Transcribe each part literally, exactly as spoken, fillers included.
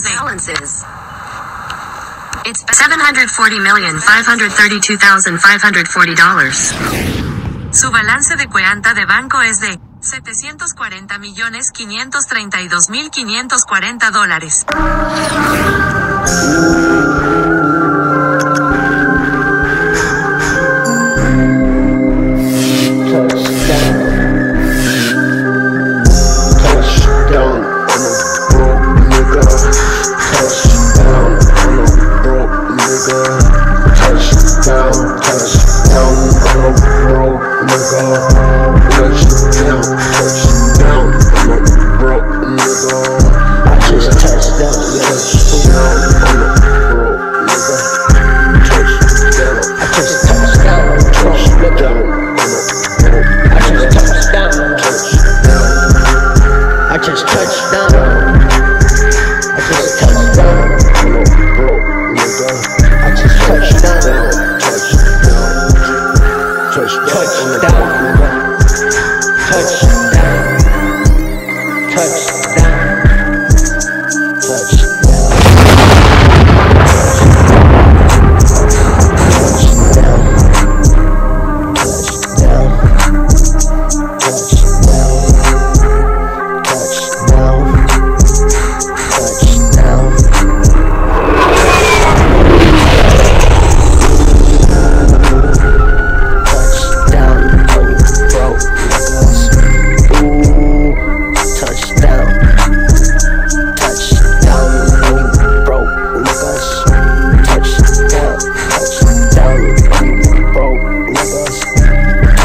de balances. It's seven hundred forty million five hundred thirty-two thousand five hundred forty dollars. Su balance de cuenta de banco es de setecientos cuarenta millones quinientos treinta y dos mil quinientos cuarenta dólares.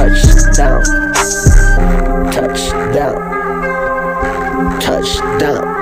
Touchdown.